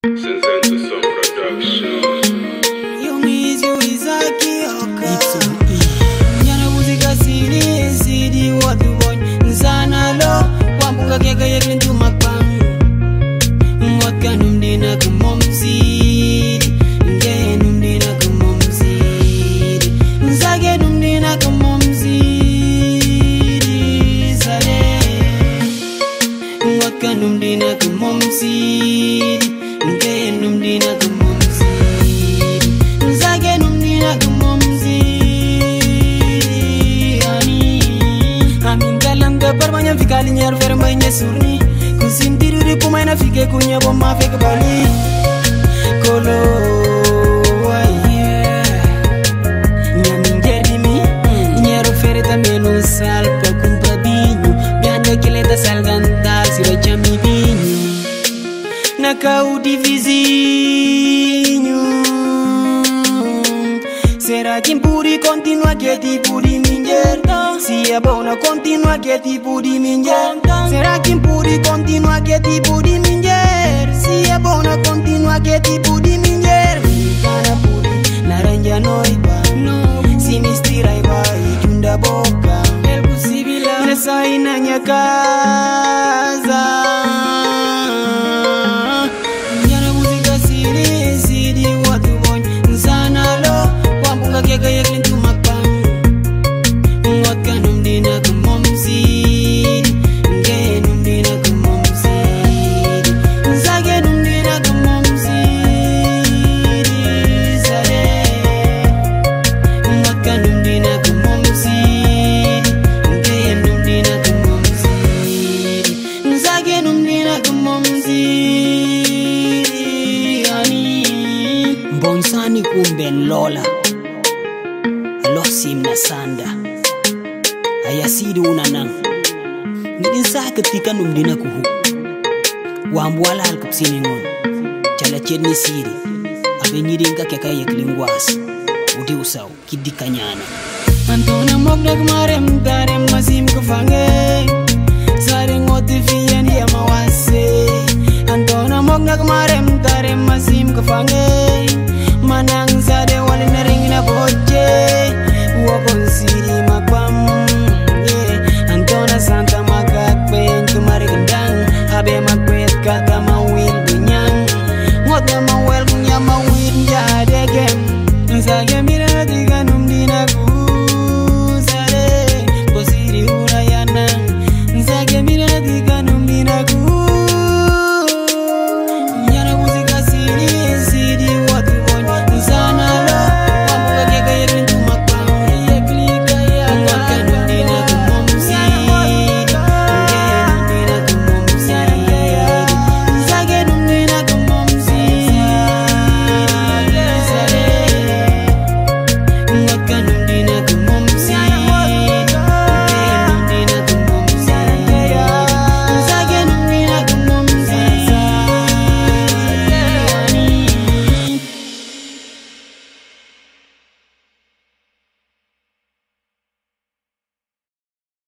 Sidi what you want Nzana lo Wambuka keka yeklin tu makpang Ngot ka numdina kumom sidi Nge numdina kumom sidi Nzage numdina kumom sidi Sale Ngot ka numdina kumom sidi Nge numdina kumom sidi Nzage numdina kumom sidi Permanya fikali nyar vermanya surni kusindiru di pumaina fike kunya bomma fike bali kolo waye nyamingeri mi nyaro fereta meno sal pa kumpra binyu bianda kileta salganda sira chami binyu nakau divisinyu será quien puri continua que ti puri minger si è buona continua che ti puri minger será quien puri continua que ti puri minger si è buona continua che ti puri minger para puri naranja noiba no si mi stira iba y chunda boca el posible le sai nanya casa nyana música sidi watu boy sana lo Kega yeklin tu makpang Ngot ka numdina kumom sidi Nge numdina kumom sidi Nzage numdina kumom sidi Sare Ngot ka numdina kumom sidi Nge numdina kumom sidi Nzage numdina kumom sidi Ani Bonsani kumben lola Losim na sanda ayasidi unanang ngidin sa ketika numdina kuhu wambwala alkapsini ngon chala chedni sidi abe nyidin ka keka yeklingwas udi usaw kidikanyana antona moknek marem darem masim kufange sare ngoti fiyen ya mawas